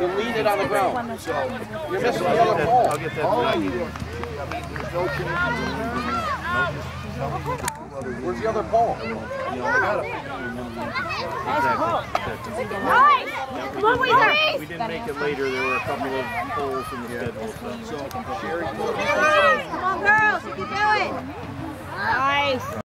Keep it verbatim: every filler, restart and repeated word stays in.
you lean it on the ground. So you're missing the other pole. I'll get that. Where's the other pole? Nice! Come on, Weezer! We didn't make it later. There were a couple of poles in the schedule. So. Come on, girls! You can do it! Nice!